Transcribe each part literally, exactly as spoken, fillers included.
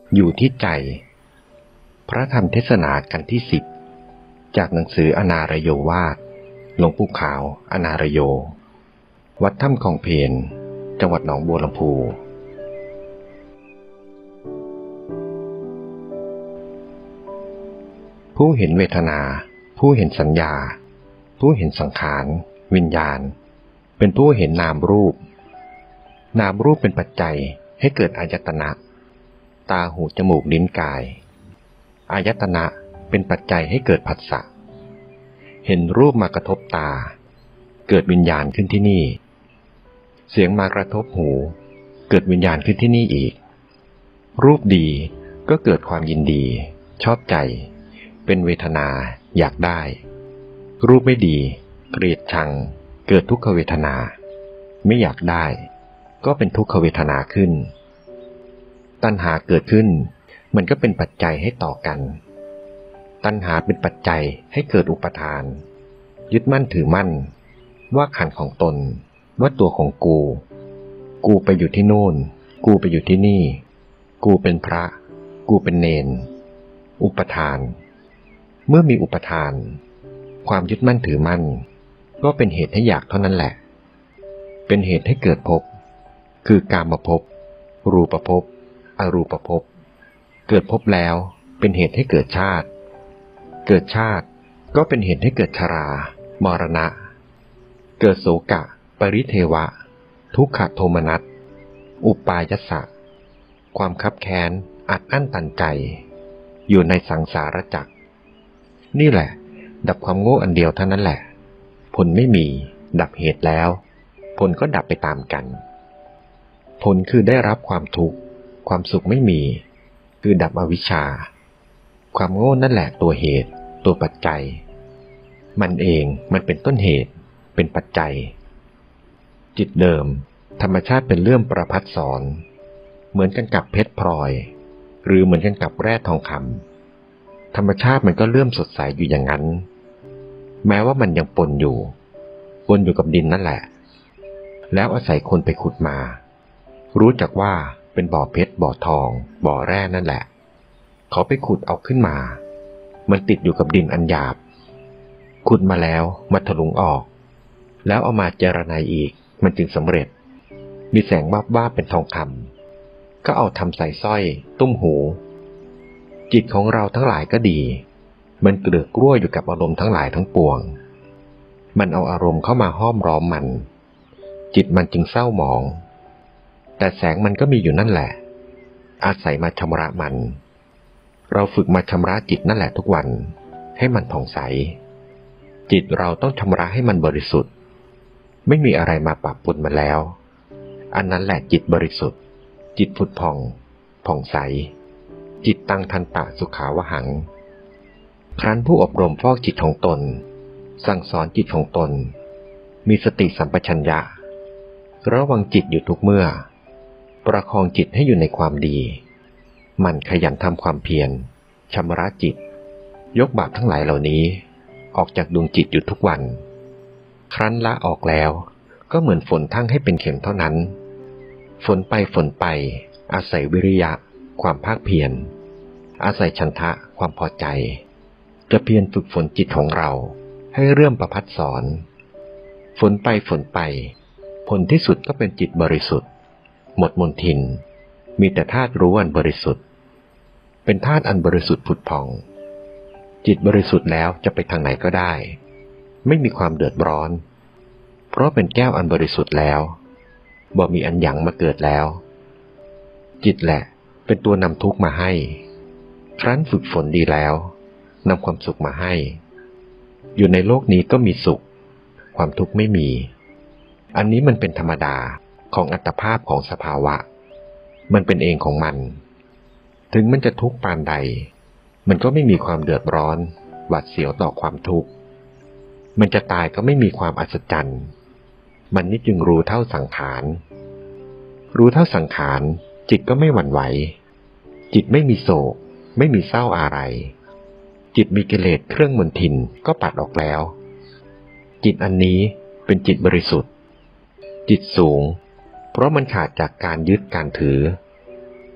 อยู่ที่ใจพระธรรมเทศนากันที่สิบจากหนังสืออนารโยวาทหลวงปู่ขาวอนารโยวัดถ้ำคลองเพลจังหวัดหนองบัวลำพูผู้เห็นเวทนาผู้เห็นสัญญาผู้เห็นสังขารวิญญาณเป็นผู้เห็นนามรูปนามรูปเป็นปัจจัยให้เกิดอายตนะตาหูจมูกลิ้นกายอายตนะเป็นปัจจัยให้เกิดผัสสะเห็นรูปมากระทบตาเกิดวิญญาณขึ้นที่นี่เสียงมากระทบหูเกิดวิญญาณขึ้นที่นี่อีกรูปดีก็เกิดความยินดีชอบใจเป็นเวทนาอยากได้รูปไม่ดีเกลียดชังเกิดทุกขเวทนาไม่อยากได้ก็เป็นทุกขเวทนาขึ้นตัณหาเกิดขึ้นมันก็เป็นปัจจัยให้ต่อกันตัณหาเป็นปัจจัยให้เกิดอุปทานยึดมั่นถือมั่นว่าขันธ์ของตนว่าตัวของกูกูไปอยู่ที่โน่นกูไปอยู่ที่นี่กูเป็นพระกูเป็นเณรอุปทานเมื่อมีอุปทานความยึดมั่นถือมั่นก็เป็นเหตุให้อยากเท่านั้นแหละเป็นเหตุให้เกิดภพคือกามภพรูปภพอรูปภพเกิดภพแล้วเป็นเหตุให้เกิดชาติเกิดชาติก็เป็นเหตุให้เกิดชรามรณะเกิดโศกะปริเทวะทุกขโทมนัสอุปายัสสะความคับแค้นอัดอั้นตันใจอยู่ในสังสารวัฏนี่แหละดับความโง่อันเดียวเท่านั้นแหละผลไม่มีดับเหตุแล้วผลก็ดับไปตามกันผลคือได้รับความทุกข์ความสุขไม่มีคือดับอวิชชาความโง่นั่นแหละตัวเหตุตัวปัจจัยมันเองมันเป็นต้นเหตุเป็นปัจจัยจิตเดิมธรรมชาติเป็นเรื่องประภัสสรเหมือนกันกับเพชรพลอยหรือเหมือนกันกับแร่ทองคำธรรมชาติมันก็เลื่อมสดใสอยู่อย่างนั้นแม้ว่ามันยังปนอยู่ปนอยู่กับดินนั่นแหละแล้วอาศัยคนไปขุดมารู้จักว่าเป็นบ่อเพชรบ่อทองบ่อแร่นั่นแหละเขาไปขุดเอาขึ้นมามันติดอยู่กับดินอันหยาบขุดมาแล้วมาถลุงออกแล้วเอามาเจรไนอีกมันจึงสำเร็จมีแสงวับว่าเป็นทองคำก็เอาทำใส่สร้อยตุ้มหูจิตของเราทั้งหลายก็ดีมันเกลือกกล้วยอยู่กับอารมณ์ทั้งหลายทั้งปวงมันเอาอารมณ์เข้ามาห้อมล้อมมันจิตมันจึงเศร้าหมองแต่แสงมันก็มีอยู่นั่นแหละอาศัยมาชำระมันเราฝึกมาชำระจิตนั่นแหละทุกวันให้มันผ่องใสจิตเราต้องชำระให้มันบริสุทธิ์ไม่มีอะไรมาปะปนมันแล้วอันนั้นแหละจิตบริสุทธิ์จิตผุดผ่องผ่องใสจิตตังทันตะสุขาวหังครั้นผู้อบรมฟอกจิตของตนสั่งสอนจิตของตนมีสติสัมปชัญญะระวังจิตอยู่ทุกเมื่อประคองจิตให้อยู่ในความดีมันขยันทำความเพียรชำระจิตยกบาปทั้งหลายเหล่านี้ออกจากดวงจิตอยู่ทุกวันครั้นละออกแล้วก็เหมือนฝนทั้งให้เป็นเข็มเท่านั้นฝนไปฝนไปอาศัยวิริยะความภาคเพียรอาศัยฉันทะความพอใจจะเพียรฝึกฝนจิตของเราให้เริ่มประภัสสรฝนไปฝนไปผลที่สุดก็เป็นจิตบริสุทธิ์หมดมลทินมีแต่ธาตุรู้อันบริสุทธิ์เป็นธาตุอันบริสุทธิ์ผุดผ่องจิตบริสุทธิ์แล้วจะไปทางไหนก็ได้ไม่มีความเดือดร้อนเพราะเป็นแก้วอันบริสุทธิ์แล้วบ่มีอันหยั่งมาเกิดแล้วจิตแหละเป็นตัวนำทุกข์มาให้ครั้นฝึกฝนดีแล้วนำความสุขมาให้อยู่ในโลกนี้ก็มีสุขความทุกข์ไม่มีอันนี้มันเป็นธรรมดาของอัตภาพของสภาวะมันเป็นเองของมันถึงมันจะทุกข์ปานใดมันก็ไม่มีความเดือดร้อนหวาดเสียวต่อความทุกข์มันจะตายก็ไม่มีความอัศจรรย์มันนี่จึงรู้เท่าสังขารรู้เท่าสังขารจิตก็ไม่หวั่นไหวจิตไม่มีโศกไม่มีเศร้าอะไรจิตมีกิเลสเครื่องมลทินก็ปัดออกแล้วจิตอันนี้เป็นจิตบริสุทธิ์จิตสูงเพราะมันขาดจากการยึดการถือ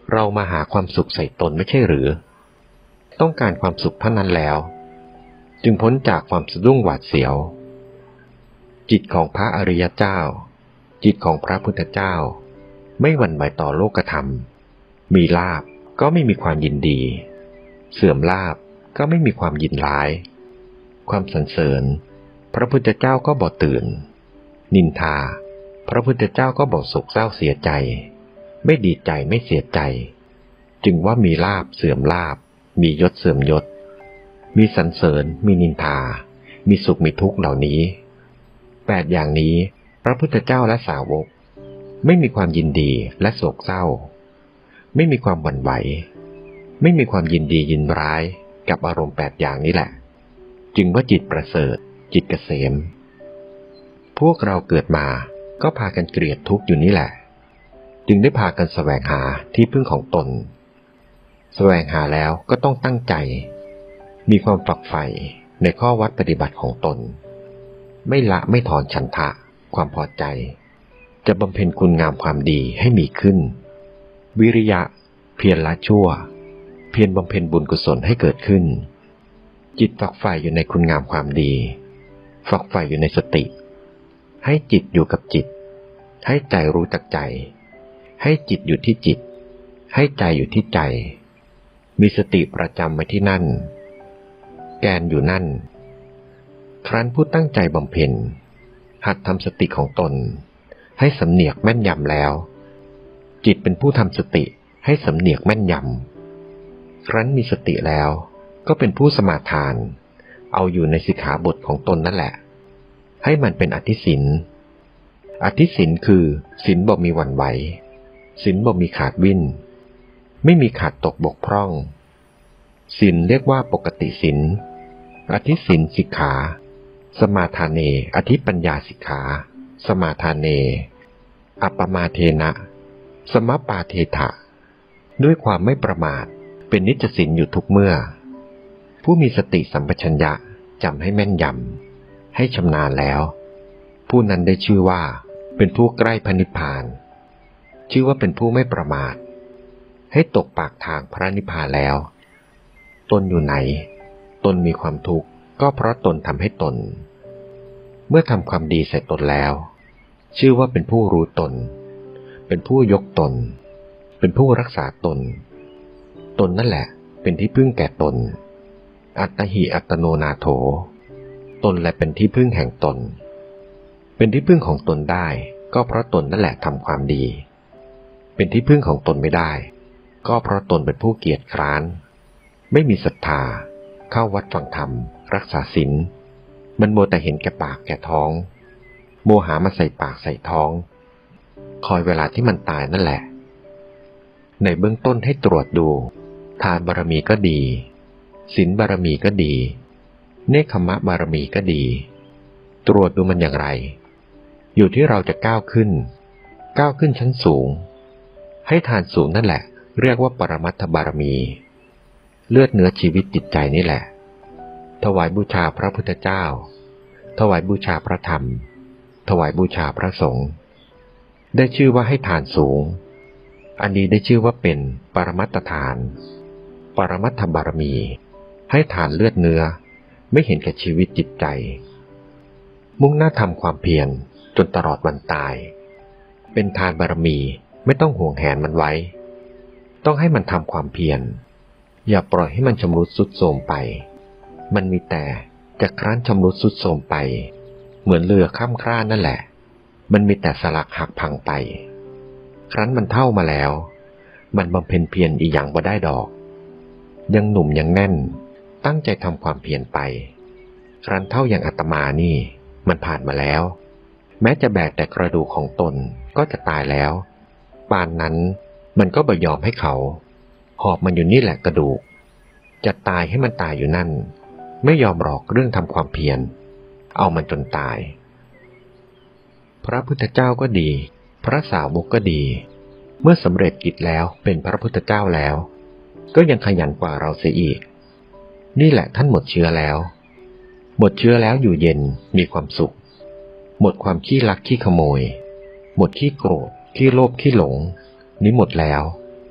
เรามาหาความสุขใส่ตนไม่ใช่หรือต้องการความสุขเท่านั้นแล้วจึงพ้นจากความสะดุ้งหวาดเสียวจิตของพระอริยเจ้าจิตของพระพุทธเจ้าไม่หวั่นไหวต่อโลกธรรมมีลาภก็ไม่มีความยินดีเสื่อมลาภก็ไม่มีความยินร้ายความสรรเสริญพระพุทธเจ้าก็บ่ตื่นนินทาพระพุทธเจ้าก็บ่โศกเศร้าเสียใจไม่ดีใจไม่เสียใจจึงว่ามีลาภเสื่อมลาภมียศเสื่อมยศมีสรรเสริญมีนินทามีสุขมีทุกข์เหล่านี้แปดอย่างนี้พระพุทธเจ้าและสาวกไม่มีความยินดีและโศกเศร้าไม่มีความหวั่นไหวไม่มีความยินดียินร้ายกับอารมณ์แปดอย่างนี้แหละจึงว่าจิตประเสริฐจิตเกษมพวกเราเกิดมาก็พากันเกลียดทุกข์อยู่นี่แหละจึงได้พากันแสวงหาที่พึ่งของตนแสวงหาแล้วก็ต้องตั้งใจมีความฝักใฝ่ในข้อวัดปฏิบัติของตนไม่ละไม่ถอนฉันทะความพอใจจะบำเพ็ญคุณงามความดีให้มีขึ้นวิริยะเพียรละชั่วเพียรบำเพ็ญบุญกุศลให้เกิดขึ้นจิตฝักใฝ่อยู่ในคุณงามความดีฝักใฝ่อยู่ในสติให้จิตอยู่กับจิตให้ใจรู้จักใจให้จิตอยู่ที่จิตให้ใจอยู่ที่ใจมีสติประจำไว้ที่นั่นแกนอยู่นั่นครั้นผู้ตั้งใจบำเพ็ญหัดทำสติของตนให้สำเนียกแม่นยำแล้วจิตเป็นผู้ทำสติให้สำเนียกแม่นยำครั้นมีสติแล้วก็เป็นผู้สมาทานเอาอยู่ในสิกขาบทของตนนั่นแหละให้มันเป็นอธิศีลอธิศีลคือศีลบ่มีหวั่นไหวศีลบ่มีขาดวิ่นไม่มีขาดตกบกพร่องศีลเรียกว่าปกติศีลอธิศีลสิกขาสมาทานเนอธิปัญญาสิกขาสมาทานเนอัปปมาเทนะสมปาเทถะด้วยความไม่ประมาทเป็นนิจศีลอยู่ทุกเมื่อผู้มีสติสัมปชัญญะจำให้แม่นยำให้ชำนาญแล้วผู้นั้นได้ชื่อว่าเป็นผู้ใกล้พระนิพพานชื่อว่าเป็นผู้ไม่ประมาทให้ตกปากทางพระนิพพานแล้วตนอยู่ไหนตนมีความทุกข์ก็เพราะตนทำให้ตนเมื่อทำความดีใส่ตนแล้วชื่อว่าเป็นผู้รู้ตนเป็นผู้ยกตนเป็นผู้รักษาตนตนนั่นแหละเป็นที่พึ่งแก่ตนอัตถิอัตโนนาโถตนแหละเป็นที่พึ่งแห่งตนเป็นที่พึ่งของตนได้ก็เพราะตนนั่นแหละทำความดีเป็นที่พึ่งของตนไม่ได้ก็เพราะตนเป็นผู้เกียจคร้านไม่มีศรัทธาเข้าวัดฟังธรรมรักษาศีลมันโมแต่เห็นแก่ปากแก่ท้องโมหามาใส่ปากใส่ท้องคอยเวลาที่มันตายนั่นแหละในเบื้องต้นให้ตรวจดูทานบารมีก็ดีศีลบารมีก็ดีเนกขัมมะบารมีก็ดีตรวจดูมันอย่างไรอยู่ที่เราจะก้าวขึ้นก้าวขึ้นชั้นสูงให้ทานสูงนั่นแหละเรียกว่าปรมัตถบารมีเลือดเนื้อชีวิตจิตใจนี่แหละถวายบูชาพระพุทธเจ้าถวายบูชาพระธรรมถวายบูชาพระสงฆ์ได้ชื่อว่าให้ทานสูงอันนี้ได้ชื่อว่าเป็นปรมัตถทานปรมัตถบารมีให้ทานเลือดเนื้อไม่เห็นแก่ชีวิตจิตใจมุ่งหน้าทำความเพียรจนตลอดวันตายเป็นทานบารมีไม่ต้องห่วงแหนมันไว้ต้องให้มันทำความเพียรอย่าปล่อยให้มันชำรุดทรุดโทรมไปมันมีแต่จะคร้านชำรุดทรุดโทรมไปเหมือนเรือข้ามคร่านั่นแหละมันมีแต่สลักหักพังไปครั้นมันเท่ามาแล้วมันบำเพ็ญเพียรอีหยังบ่ได้ดอกยังหนุ่มยังแน่นตั้งใจทำความเพียรไปครั้นเท่าอย่างอาตมานี่มันผ่านมาแล้วแม้จะแบกแต่กระดูกของตนก็จะตายแล้วป่านนั้นมันก็บ่ยอมให้เขาหอบมันอยู่นี่แหละกระดูกจะตายให้มันตายอยู่นั่นไม่ยอมหรอกเรื่องทำความเพียรเอามันจนตายพระพุทธเจ้าก็ดีพระสาวกก็ดีเมื่อสำเร็จกิจแล้วเป็นพระพุทธเจ้าแล้วก็ยังขยันกว่าเราเสียอีกนี่แหละท่านหมดเชื้อแล้วหมดเชื้อแล้วอยู่เย็นมีความสุขหมดความขี้ลักขี้ขโมยหมดขี้โกรธขี้โลภขี้หลงนี้หมดแล้ว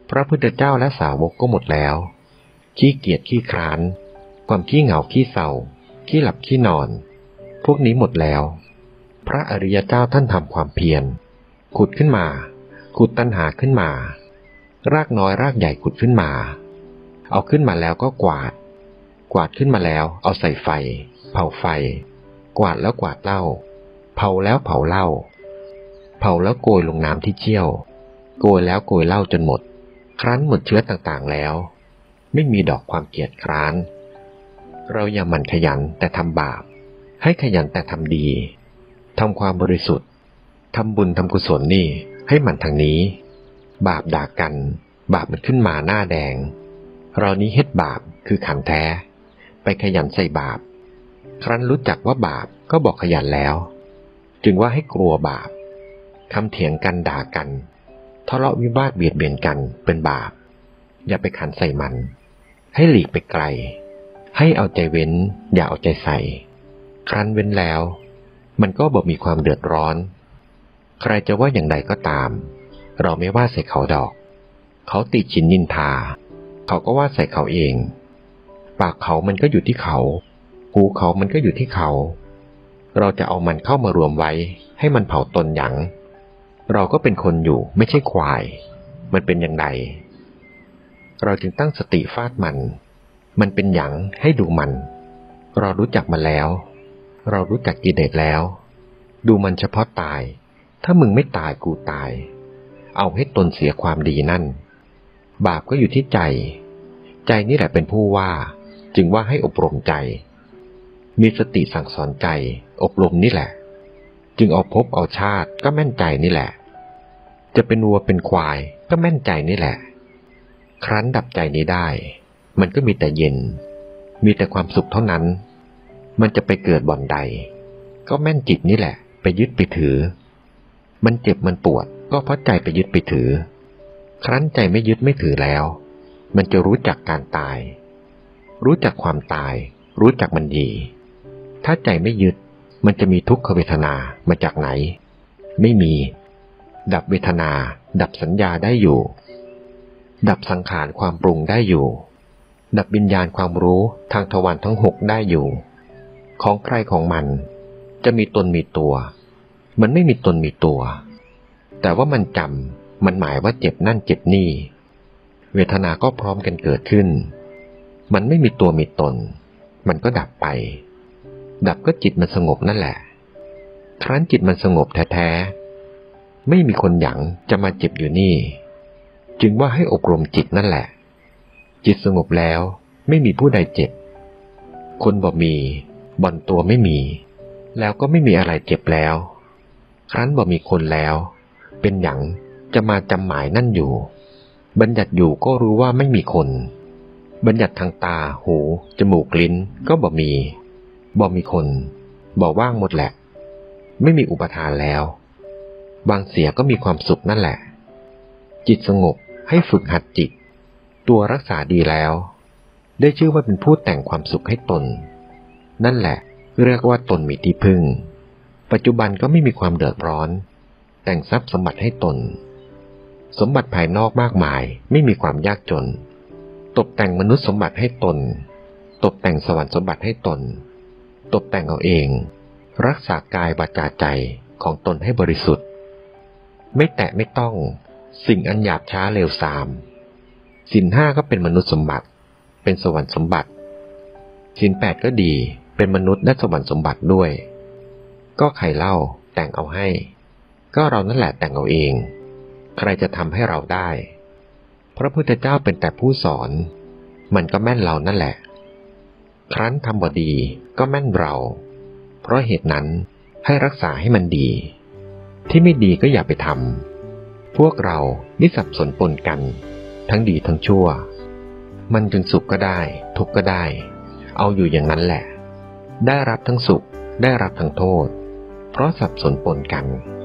พระพุทธเจ้าและสาวกก็หมดแล้วขี้เกียจขี้คร้านความขี้เหงาขี้เศร้าขี้หลับขี้นอนพวกนี้หมดแล้วพระอริยเจ้าท่านทำความเพียรขุดขึ้นมาขุดตัณหาขึ้นมารากน้อยรากใหญ่ขุดขึ้นมาเอาขึ้นมาแล้วก็กวาดกวาดขึ้นมาแล้วเอาใส่ไฟเผาไฟกวาดแล้วกวาดเหล้าเผาแล้วเผาเหล้าเผาแล้วโกยลงน้ำที่เชี่ยวโกยแล้วโกยเหล้าจนหมดครั้นหมดเชื้อต่างๆแล้วไม่มีดอกความเกียจคร้านเราอย่าหมั่นขยันแต่ทำบาปให้ขยันแต่ทำดีทำความบริสุทธิ์ทำบุญทำกุศลนี่ให้หมั่นทางนี้บาปด่ากันบาปมันขึ้นมาหน้าแดงเรานี้เฮ็ดบาปคือขันแท้ไปขยันใส่บาปครั้นรู้จักว่าบาปก็บอกขยันแล้วจึงว่าให้กลัวบาปคำเถียงกันด่ากันทะเลาะวิวาทเบียดเบียนกันเป็นบาปอย่าไปขันใส่มันให้หลีกไปไกลให้เอาใจเว้นอย่าเอาใจใส่ครั้นเว้นแล้วมันก็บ่มีความเดือดร้อนใครจะว่าอย่างใดก็ตามเราไม่ว่าใส่เขาดอกเขาติฉินนินทาเขาก็ว่าใส่เขาเองปากเขามันก็อยู่ที่เขาหูเขามันก็อยู่ที่เขาเราจะเอามันเข้ามารวมไว้ให้มันเผาตนหยังเราก็เป็นคนอยู่ไม่ใช่ควายมันเป็นอย่างไรเราจึงตั้งสติฟาดมันมันเป็นหยังให้ดูมันเรารู้จักมันแล้วเรารู้จักกิเลสแล้วดูมันเฉพาะตายถ้ามึงไม่ตายกูตายเอาให้ตนเสียความดีนั่นบาปก็อยู่ที่ใจใจนี่แหละเป็นผู้ว่าจึงว่าให้อบรมใจมีสติสั่งสอนใจอบรมนี่แหละจึงเอาภพเอาชาติก็แม่นใจนี่แหละจะเป็นวัวเป็นควายก็แม่นใจนี่แหละครั้นดับใจนี้ได้มันก็มีแต่เย็นมีแต่ความสุขเท่านั้นมันจะไปเกิดบ่อนใดก็แม่นจิตนี่แหละไปยึดไปถือมันเจ็บมันปวดก็เพราะใจไปยึดไปถือครั้นใจไม่ยึดไม่ถือแล้วมันจะรู้จักการตายรู้จักความตายรู้จักมันดีถ้าใจไม่ยึดมันจะมีทุกขเวทนามาจากไหนไม่มีดับเวทนาดับสัญญาได้อยู่ดับสังขารความปรุงได้อยู่ดับวิญญาณความรู้ทางทวารทั้งหกได้อยู่ของใครของมันจะมีตนมีตัวมันไม่มีตนมีตัวแต่ว่ามันจำมันหมายว่าเจ็บนั่นเจ็บนี่เวทนาก็พร้อมกันเกิดขึ้นมันไม่มีตัวมีตนมันก็ดับไปดับก็จิตมันสงบนั่นแหละครั้นจิตมันสงบแท้ๆไม่มีคนหยั่งจะมาเจ็บอยู่นี่จึงว่าให้อบรมจิตนั่นแหละจิตสงบแล้วไม่มีผู้ใดเจ็บคนบ่มีบ่อนตัวไม่มีแล้วก็ไม่มีอะไรเจ็บแล้วครั้นบ่มีคนแล้วเป็นหยังจะมาจำหมายนั่นอยู่บัญญัติอยู่ก็รู้ว่าไม่มีคนบัญญัติทางตาหูจมูกลิ้นก็บ่มีบ่มีคนบ่ว่างหมดแหละไม่มีอุปทานแล้ววางเสียก็มีความสุขนั่นแหละจิตสงบให้ฝึกหัดจิตตัวรักษาดีแล้วได้ชื่อว่าเป็นผู้แต่งความสุขให้ตนนั่นแหละเรียกว่าตนมีที่พึ่งปัจจุบันก็ไม่มีความเดือดร้อนแต่งทรัพย์สมบัติให้ตนสมบัติภายนอกมากมายไม่มีความยากจนตกแต่งมนุษย์สมบัติให้ตนตกแต่งสวรรค์สมบัติให้ตนตกแต่งเอาเองรักษากายวาจาใจของตนให้บริสุทธิ์ไม่แตะไม่ต้องสิ่งอันหยาบช้าเลวทรามศีลห้าก็เป็นมนุษย์สมบัติเป็นสวรรค์สมบัติศีลแปดก็ดีเป็นมนุษย์และสวรรค์สมบัติด้วยก็ใครเล่าแต่งเอาให้ก็เรานั่นแหละแต่งเอาเองใครจะทำให้เราได้พระพุทธเจ้าเป็นแต่ผู้สอนมันก็แม่นเรานั่นแหละครั้นทำบ่ดีก็แม่นเราเพราะเหตุนั้นให้รักษาให้มันดีที่ไม่ดีก็อย่าไปทำพวกเรานี่สับสนปนกันทั้งดีทั้งชั่วมันจึงสุขก็ได้ทุกข์ก็ได้เอาอยู่อย่างนั้นแหละได้รับทั้งสุขได้รับทั้งโทษเพราะสับสนปนกัน